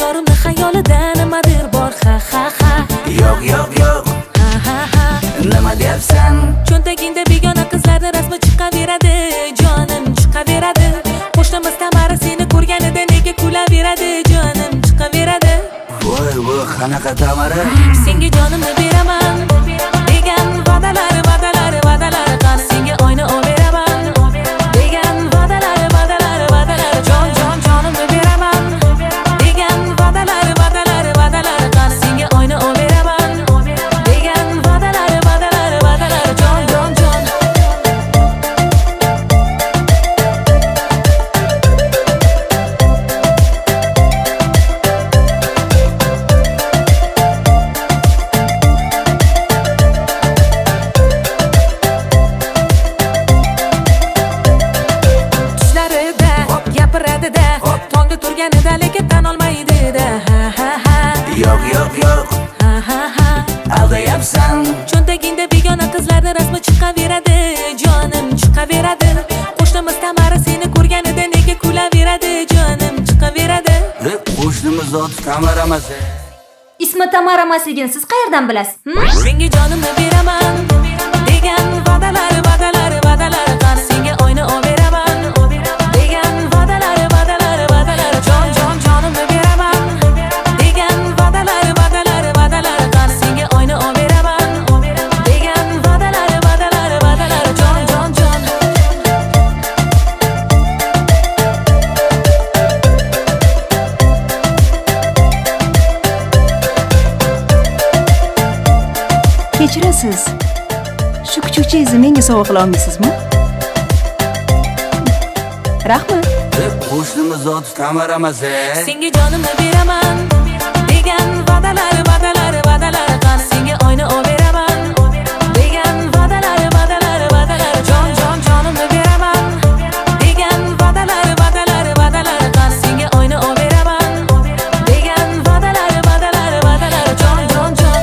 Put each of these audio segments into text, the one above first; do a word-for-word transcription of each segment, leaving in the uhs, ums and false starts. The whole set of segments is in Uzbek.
yorimni xayolida nimadir bor ha ha ha. Yo'q yo'q yo'q Ha ha ha. nima deyapsan? Cho'ntagingda begona qizlarning rasmi chiqaveradi, jonim chiqaveradi. Qo'shnimiz Tamara seni ko'rganida nega kulaveradi, jonim chiqaveradi. Voy voy qanaqa Tamara? Senga jonimni beraman degan va'dalar va'dalar va'dalar qani senga oyna olveraman degan va'dalar va'dalar va'dalar jon jon jonimni beraman degan va'dalar va'dalar va'dalar qani senga oyna olveraman degan va'dalar va'dalar va'dalar jon jon jon. Tongda turganida lekin tan olmaydi-da ha ha ha. Yo'q yo'q yo'q Ha ha ha. aldayapsan. Cho'ntagingda begona qizlarning rasmi chiqaveradi, jonim chiqaveradi. Qo'shnimiz Tamara seni ko'rganida nega kulaveradi, jonim chiqaveradi. Qo'shnimiz zot Tamara emas. Ismi Tamara emasligini siz qayerdan bilasiz? Senga jonimni beraman degan va'dalar va'dalar va'dalar qani senga oyna olveraman degan va'dalar va'dalar va'dalar jon jon jonimni beraman degan va'dalar va'dalar va'dalar qani senga oyna olveraman degan va'dalar va'dalar va'dalar jon jon jon. Kechirasiz. Shu kuchukchangizni menga sovg'a qila olmaysizmi? Rahmat. Qo'shnimiz zot Tamara emas. Senga jonimni beraman degan va'dalar va'dalar va'dalar qani senga oyna olveraman degan va'dalar va'dalar va'dalar jon jon jonimni beraman degan va'dalar va'dalar va'dalar qani senga oyna olveraman degan va'dalar va'dalar va'dalar jon jon jon.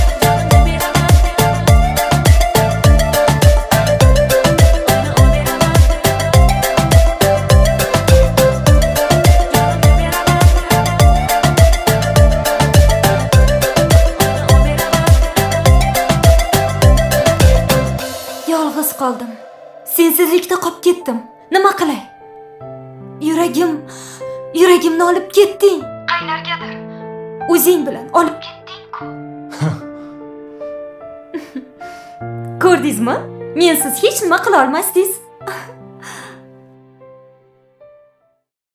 Yolg'iz qoldim. Sensizlikda qolib ketdim. Nima qilay? Yuragim, yuragimni olib ketding. Qaylargadir. O'zing bilan olib ketding-ku. Ko'rdingizmi? Mensiz hech nima qila olmasdingiz.